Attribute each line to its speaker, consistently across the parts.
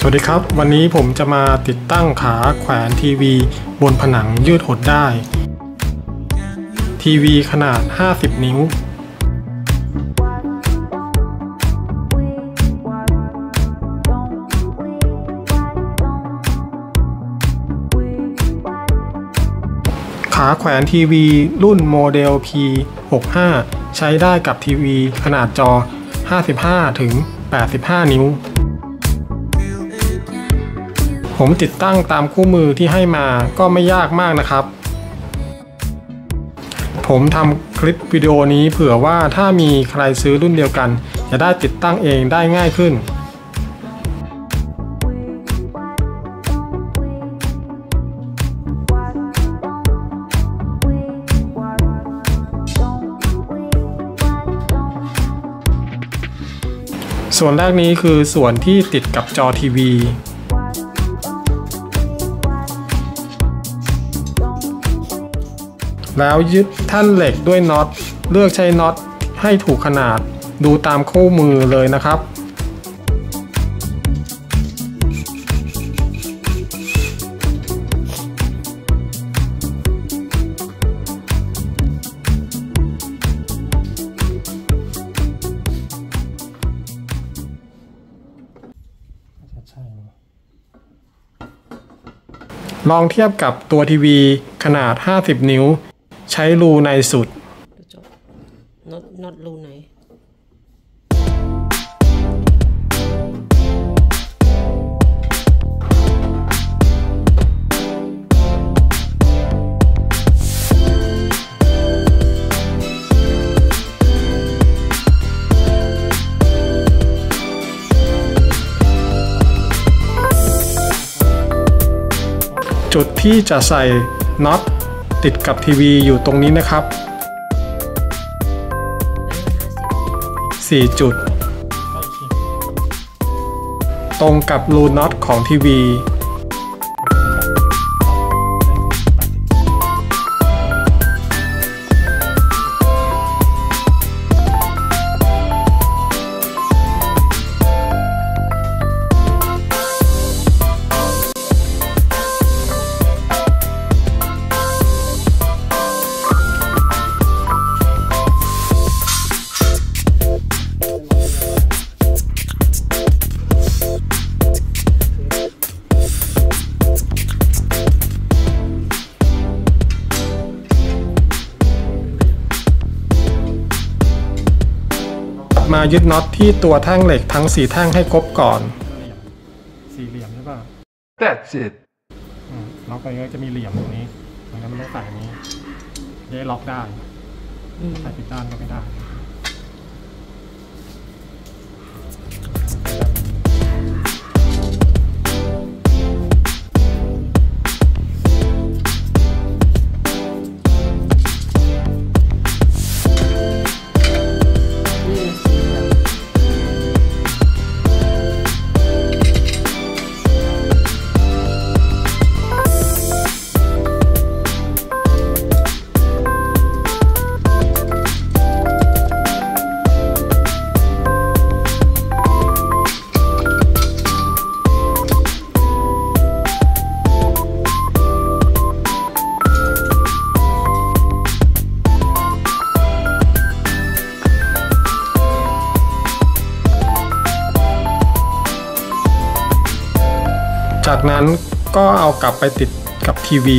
Speaker 1: วัสดีครับวันนี้ผมจะมาติดตั้งขาแขวนทีวีบนผนังยืดหดได้ทีวีขนาด50นิ้วขาแขวนทีวีรุ่นโมเดล P65 ใช้ได้กับทีวีขนาดจอ55ถึง85นิ้วผมติดตั้งตามคู่มือที่ให้มาก็ไม่ยากมากนะครับผมทำคลิปวิดีโอนี้เผื่อว่าถ้ามีใครซื้อรุ่นเดียวกันจะได้ติดตั้งเองได้ง่ายขึ้นส่วนแรกนี้คือส่วนที่ติดกับจอทีวีแล้วยึดแท่นเหล็กด้วยน็อตเลือกใช้น็อตให้ถูกขนาดดูตามคู่มือเลยนะครับลองเทียบกับตัวทีวีขนาด50นิ้วใช้รูในสุด
Speaker 2: น็อตรูไหน
Speaker 1: จุดที่จะใส่น็อตติดกับทีวีอยู่ตรงนี้นะครับ4จุดตรงกับรูน็อตของทีวีมายึดน็อตที่ตัวแท่งเหล็กทั้ง4แท่งให้ครบก่อนสี่เหลี่ยมใช่ป่ะ
Speaker 3: That's it
Speaker 1: ล็อกไปก็จะมีเหลี่ยมตรงนี้มันก็ไม่ต้องใส่นี้ได้ล็อกได้ใส่ผิดด้านก็ไม่ได้จากนั้นก็เอากลับไปติดกับทีวี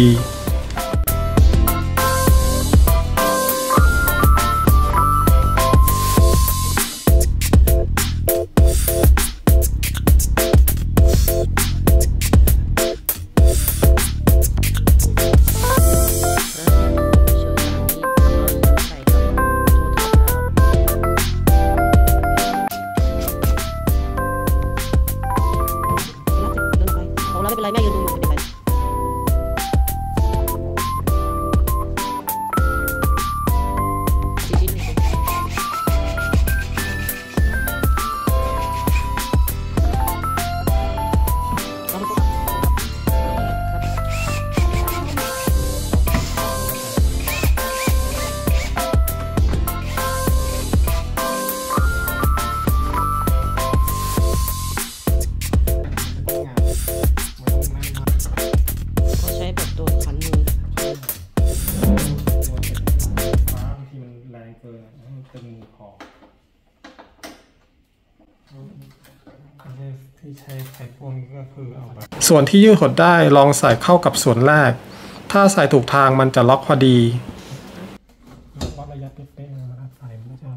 Speaker 2: ไม่เป็นไรแม่ยืนดูอยู่ไม่เป็นไร
Speaker 1: แรงเกินมันเป็นมือพอที่ใช้ไขควงก็คือเอาแบบส่วนที่ยืดหดได้ลองใส่เข้ากับส่วนแรกถ้าใส่ถูกทางมันจะล็อกพอดีวัดระยะเป๊ะๆนะครับใส่มันก็จะ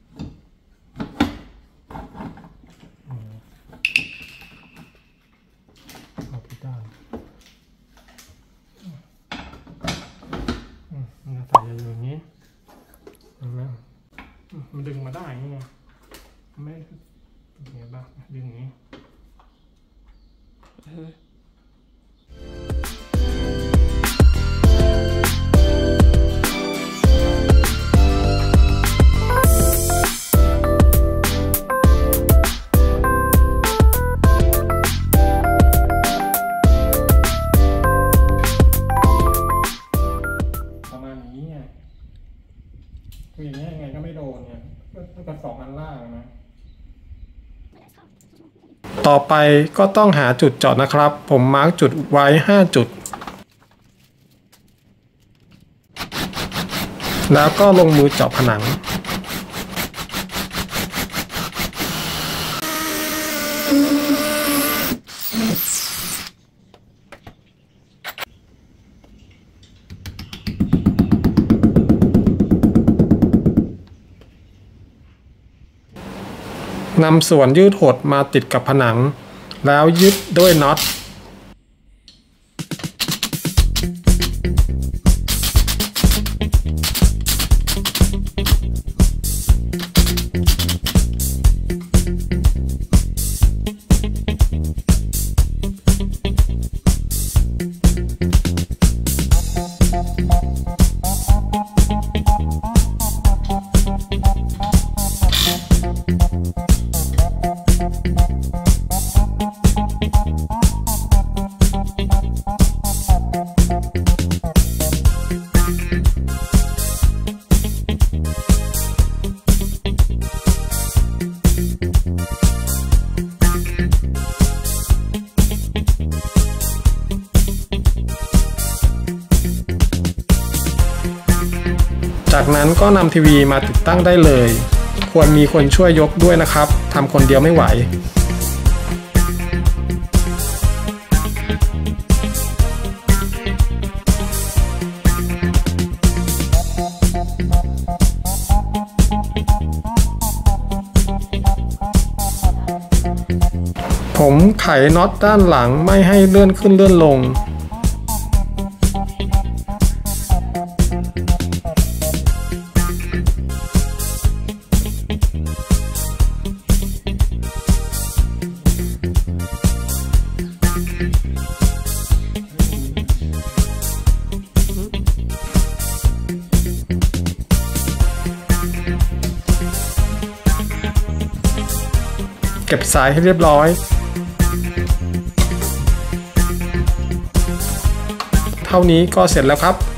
Speaker 1: เอาผิดด้านมันจะใส่อยู่อย่างนี้เห็นไหมมันดึงมาได้ไงไม่เห็นป่ะดึงอย่างนี้ประมาณนี้ไงคืออย่างนี้ยังไงก็ไม่โดนเนี่ยก็กระสองอันล่างนะต่อไปก็ต้องหาจุดเจาะนะครับผมมาร์กจุดไว้5จุดแล้วก็ลงมือเจาะผนังนำส่วนยืดหดมาติดกับผนังแล้วยึดด้วยน็อตจากนั้นก็นำทีวีมาติดตั้งได้เลยควรมีคนช่วยยกด้วยนะครับทำคนเดียวไม่ไหวผมไขน็อตด้านหลังไม่ให้เลื่อนขึ้นเลื่อนลงเก็บสายให้เรียบร้อยเท่านี้ก็เสร็จแล้วครับ